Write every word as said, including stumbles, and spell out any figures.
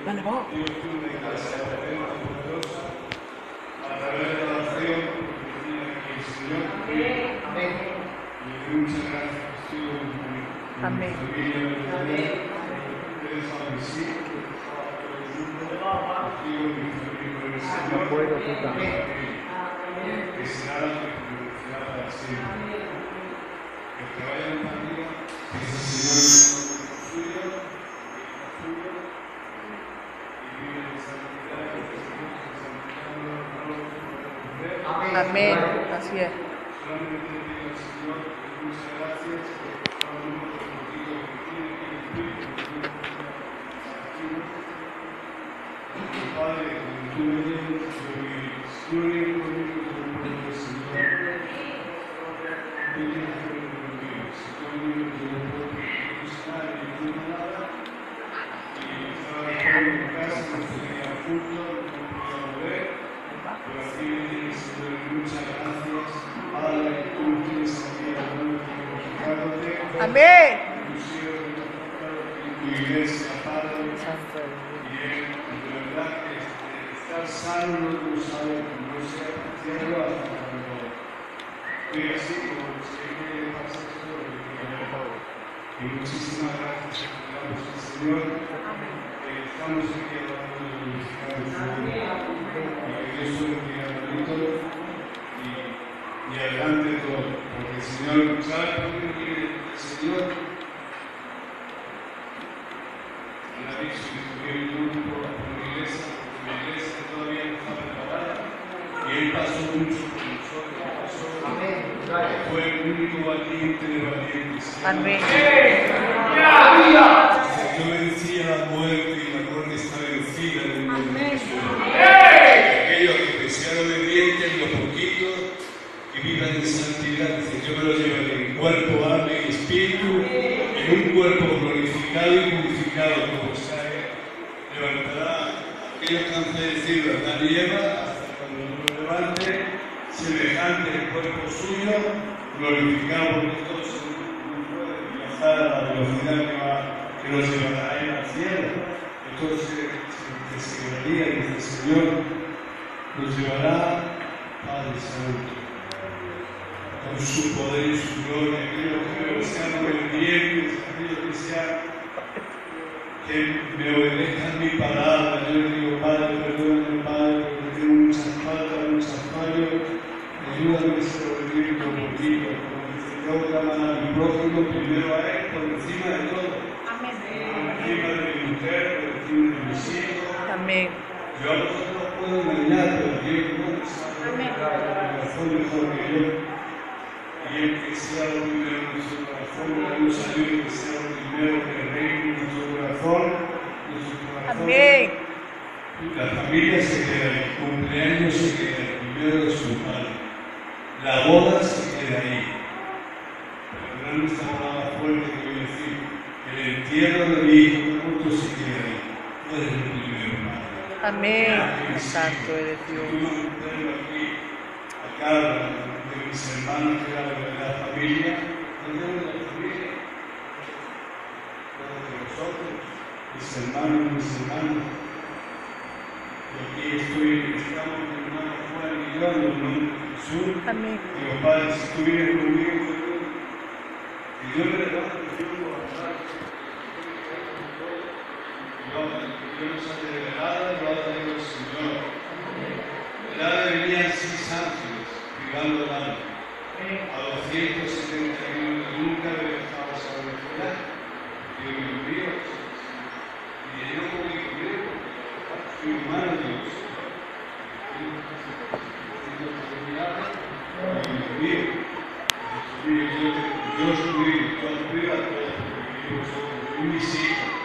Dale, vos. Dios tiene una iglesia tremenda, poderosa, a través de la oración, porque tiene aquí el Señor. Amén. Y le doy muchas gracias a Jesús, con mi Amén. familia, mi familia, ustedes saben que sí, contigo, mi familia, con el Señor. No puedo, tú también. Que será la felicidad para siempre. Los que vayan también, que el Señor es suyo, suyo, y vive en santidad, que el Señor se santificando, no lo puede Amén. Amén. Así es. solamente le digo al Señor que muchas gracias por cada uno de los motivos que tiene que cumplir, que tiene que cumplir. Padre, cuando tú me dices, yo me excluyo conmigo como el Señor. Tú tienes que ver conmigo. Si tú me dices, yo no puedo buscar y no tengo nada, y estaba todo en casa, no tenía junto, no podía mover, pero aquí me dice, Señor, muchas gracias. Padre, tú tienes aquí a la mano glorificándote. Amén. Inclusive reconozcado en tu iglesia, Padre. Santo es Y él, de verdad, que este, estar sano no lo sabe, no sea hacerlo hasta cuando estoy así, como sé que pasa esto, y muchísimas gracias, damos al Señor. Eh, estamos aquí hablando de glorificar el Señor, y que Dios solo quiera bonito y, y adelante todo, porque el Señor, ¿sabe por qué quiere el Señor? El aviso que tuvieron un grupo por la iglesia, porque la iglesia todavía no está preparada, y él pasó mucho con nosotros, pasó, Amén. fue el único valiente de valientes. Amén. Yo vencía la muerte y la muerte está vencida en el nombre de Jesús. Aquellos que se sean obedientes en lo poquito y vivan en santidad, dice, yo me lo llevaré en cuerpo, alma y espíritu, en un cuerpo glorificado y purificado como Isaías. Levantará aquellos que han fallecido, Adán y Eva, hasta cuando lo levante, semejante al cuerpo suyo, glorificado porque todos no pueden viajar a la velocidad que, va, que nos llevará a él al cielo. Entonces, se desearía, dice el Señor, nos llevará Padre Santo, con su poder y su gloria, aquellos que sean obedientes, aquellos que sean, que me obedezcan mi palabra. Yo le digo, Padre, perdóname, Padre, porque tengo muchas faltas, muchas fallos, ayúdame a ser obediente un poquito, como dice, tengo que amar a mi prójimo primero a él, por encima de todo, Amén. por encima de mi mujer, por encima de mis hijos. Amén. Yo a vosotros los puedo engañar, pero Dios no sabe el corazón mejor que yo. Y el que sea lo primero en nuestro corazón, que nos ayude, que sea lo primero que reine en nuestro corazón, nuestro corazón. Amén. La familia se queda ahí, el cumpleaños se queda ahí, primero de su padre. La boda se queda ahí. Pero no esta palabra fuerte que voy a decir. El entierro de mi hijo muerto se queda ahí. Tú eres el primero, Padre. Amén. Que Santo eres tú Dios. no tengo aquí a cada de mis hermanos que era de la familia, no tengo de la familia, todos de nosotros, mis hermanos, mis hermanos. Y aquí estoy, estamos mi hermano Juan y yo, en el nombre de Jesús. Amén. Digo, Padre, si tú vienes conmigo, y yo me levanto, yo puedo hablar. Yo, yo no soy de velada, yo ahora digo el Señor. Velada venían seis ángeles, privando el alma. A doscientos setenta y uno nunca le dejaba esa velocidad. Dios mío, y yo no puedo ir conmigo, soy humano, Dios. Dios mío, Dios mío, Dios mío, toda privada, y mis hijos.